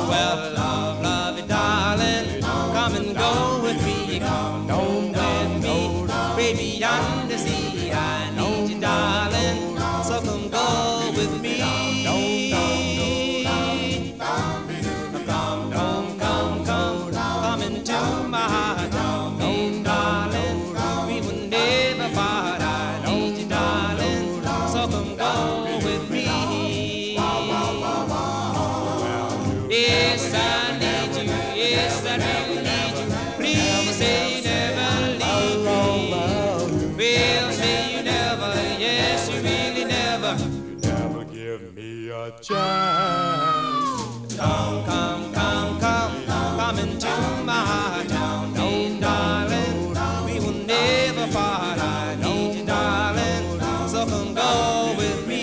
Well, love, love you, darling, come and go with me, come home with me, baby, yonder sea, I need you, darling, so come go with me. Come into my heart, darling, we will never part, I need you, darling, so come go with me. Yes, I need you, yes, I really need you, please say you never leave me. Well, say you never, yes, you really never. You never give me a chance. Come into my heart, darling, we will never part, I need you, darling, so come go with me.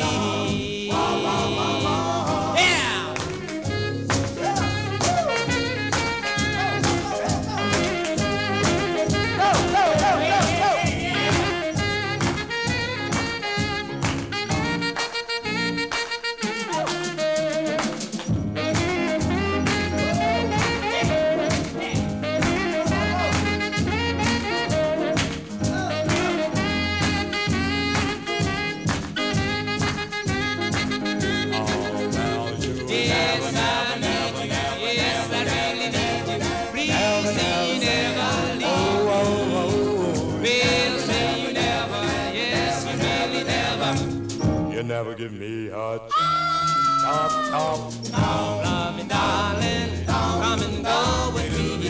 Never give me a chance. Love me, darling, come and go with me.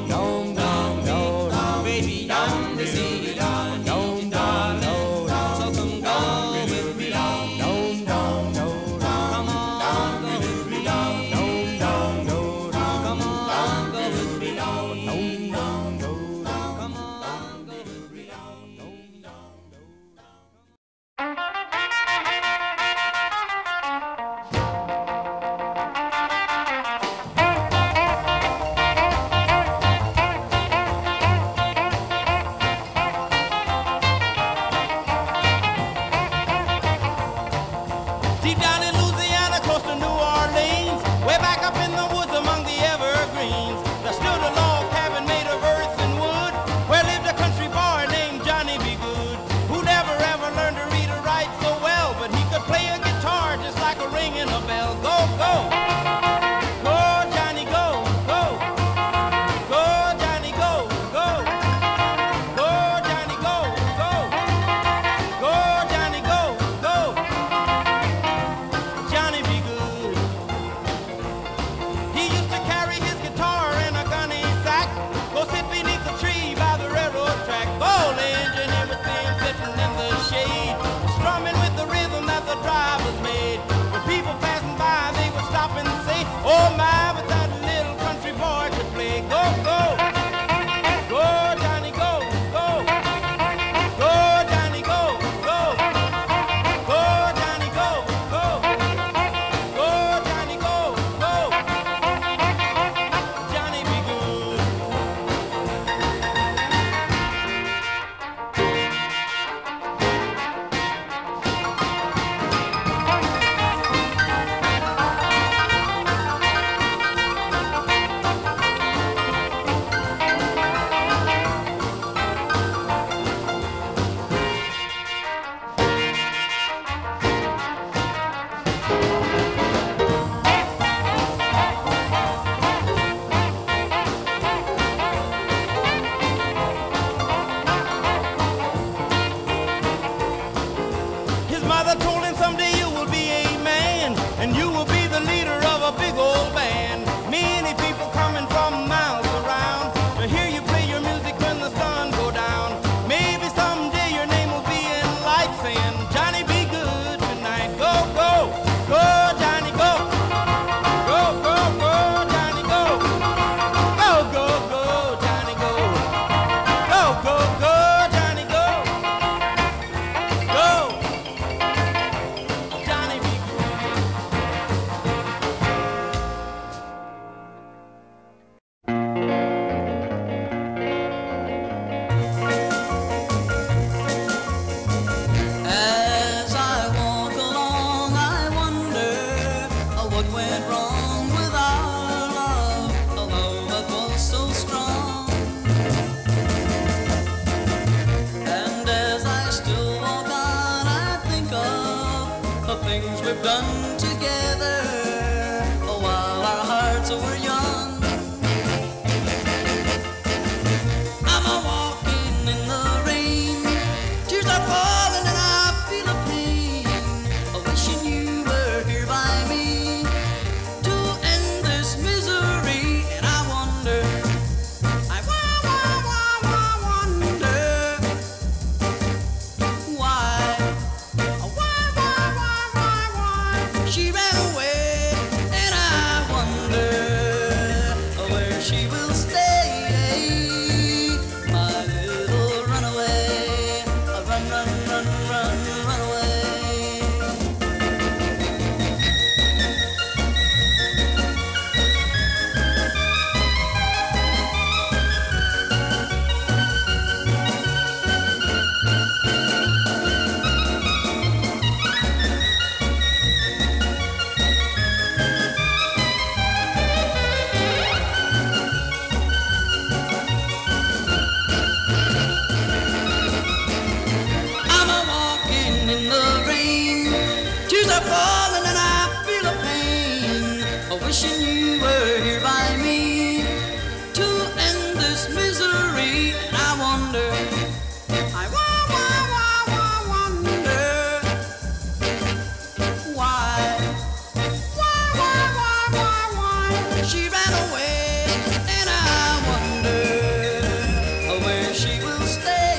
Baby, yonder sea, I need you, darling, so come go with me. Come on, go with me. Come on, go with me. Come on, go with me. we've done together while our hearts were young. I'm a walking in the rain, tears are falling and I feel a pain, wishing you were here by me to end this misery. And I wonder, I wonder why she ran away, and I wonder where she will stay, my little runaway, run, run, run, run, run away. I'm a walking in the rain, tears are falling and I feel a pain, wishing you were here by me to end this misery. And I wonder, I wonder why she ran away, and I wonder where she will stay,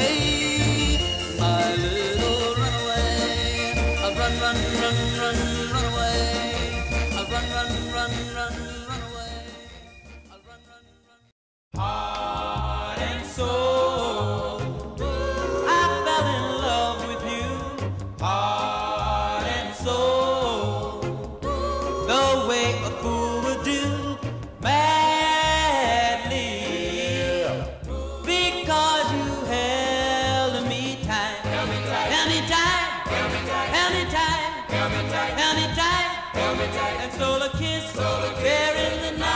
my little runaway, run, run, run, run, run away, run, run, run, run, run away, run, run, run. Heart and soul, I fell in love with you. Heart and soul, the way a fool would do, madly, because you held me tight. Held me tight, held me tight, held me tight, held me tight, held me tight, held me tight, held me tight, and stole a kiss there in the night.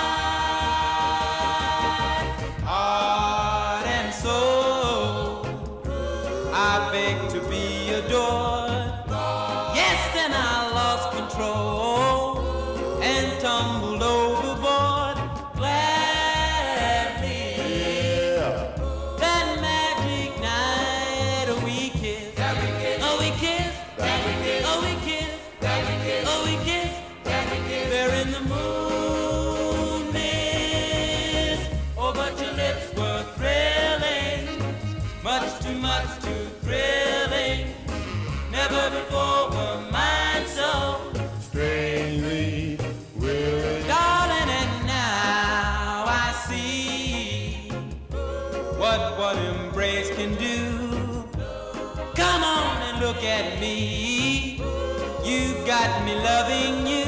Heart and soul, I begged to be adored. Yes, and I lost control and tumbled overboard gladly. That magic night we kissed, oh we kissed, oh we kissed, oh we kissed, there in the moon mist. Oh, but your lips were thrilling, much too thrilling. Never before were mine so Strangely willing. darling, and now I see what embrace can do. Come on and look at me. You've got me loving you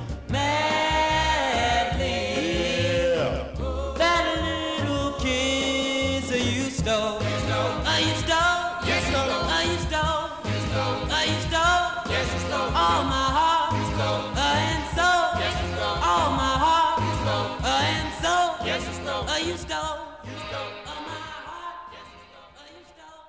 madly. That little kiss you stole, you stole, you stole, yes, you stole, you stole, you stole, you stole, yes, you stole all my heart, you stole, and soul, yes, you stole all my heart, you stole, and soul, yes, you stole, you stole, you stole all my heart, yes, you stole, you stole.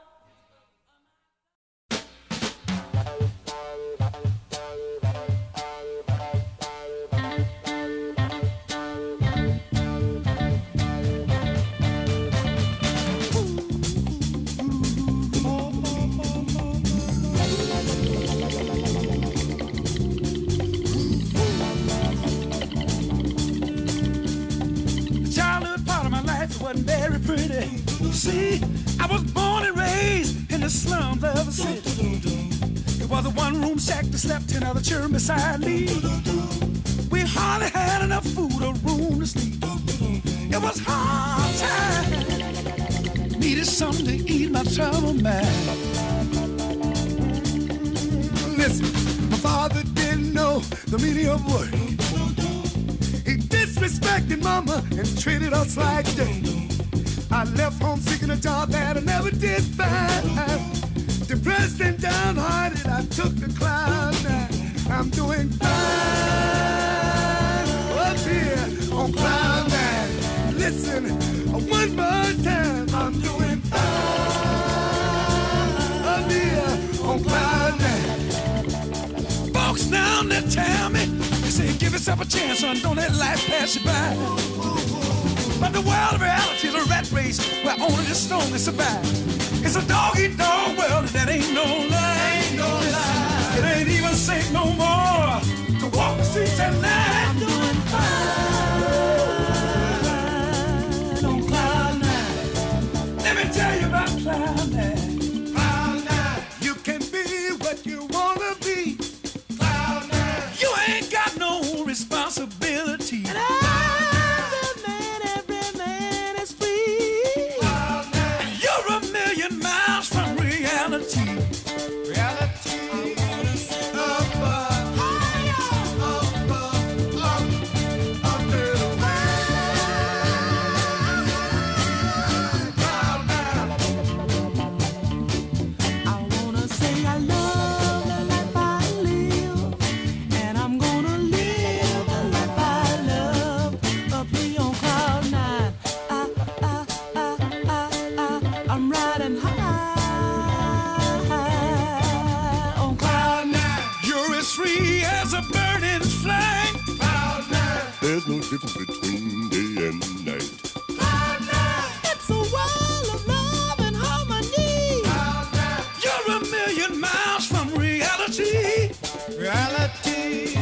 Childhood part of my life wasn't very pretty. See, I was born and raised in the slums of the city. It was a one-room shack that slept 10 other children beside me. We hardly had enough food or room to sleep. It was hard time. Needed something to ease my troubled mind. Listen, my father didn't know the meaning of work. He disrespected mama and treated us like dirt. I left home seeking a job that I never did find. Depressed and downhearted, I took the cloud nine. I'm doing fine up here on cloud nine. Listen, one more time, I'm doing fine up here on cloud nine. yourself a chance, son. Don't let life pass you by. But the world of reality is a rat race where only the strongest survive. It's a dog-eat-dog world, and that ain't no lie. Ain't no lie. It ain't even safe no more to walk the streets at night. I'm doing fine on cloud nine. Let me tell you about cloud nine. Cloud nine. You can be what you wanna be. Cloud nine. You ain't got no responsibility. And every man is free. Cloud nine. And you're a million miles from reality. Reality. I wanna sit There's no difference between day and night. Cloud nine. It's a world of love and harmony. Cloud nine. You're a million miles from reality. Reality.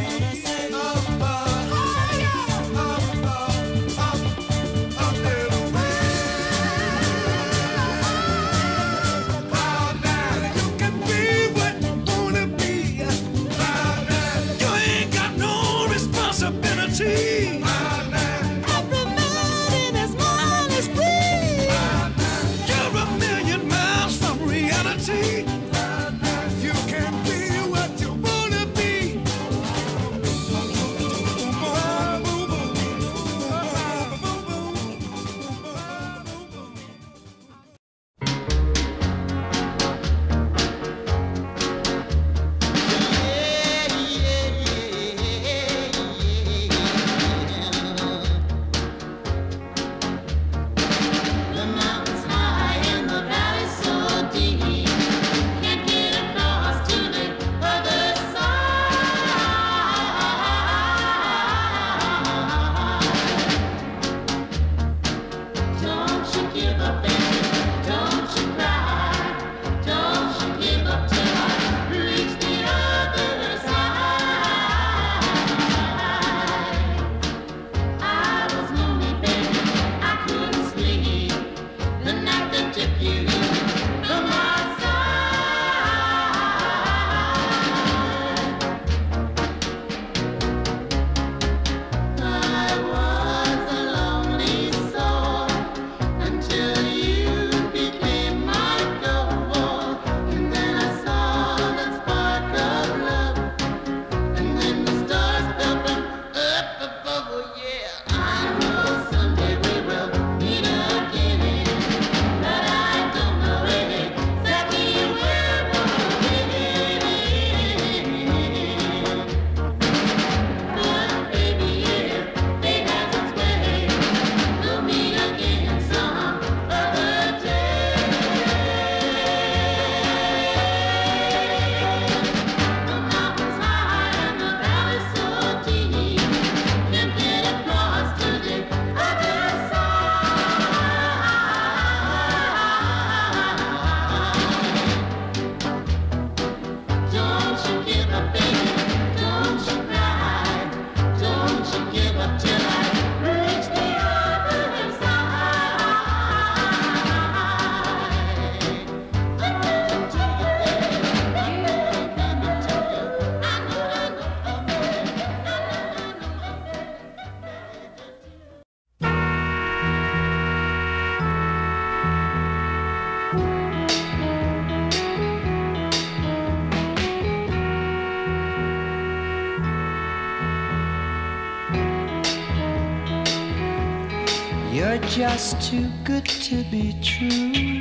You're just too good to be true.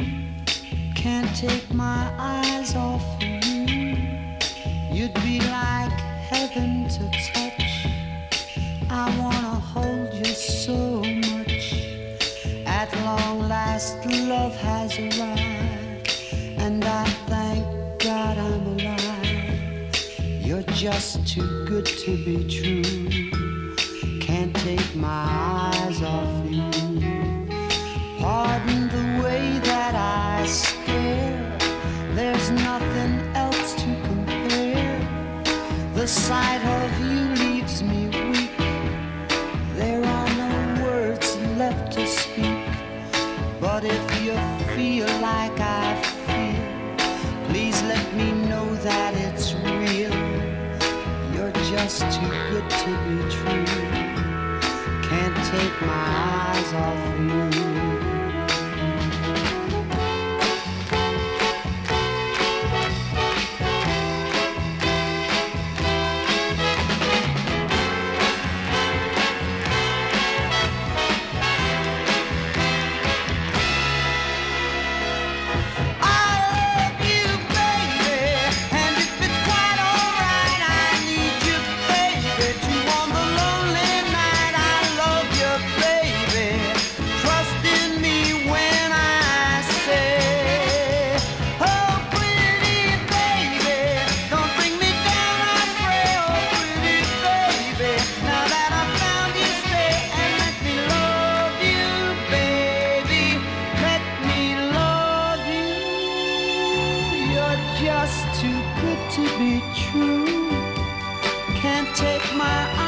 Can't take my eyes off of you. You'd be like heaven to touch. I wanna hold you so much. At long last, love has arrived, and I thank God I'm alive. You're just too good to be true. can't take my eyes off you. Pardon the way that I stare, there's nothing else to compare. The sight of you leaves me weak. There are no words left to speak. But if you feel like I feel, please let me know that it's real. You're just too good to be true. Can't take my eyes off you. Just too good to be true. Can't take my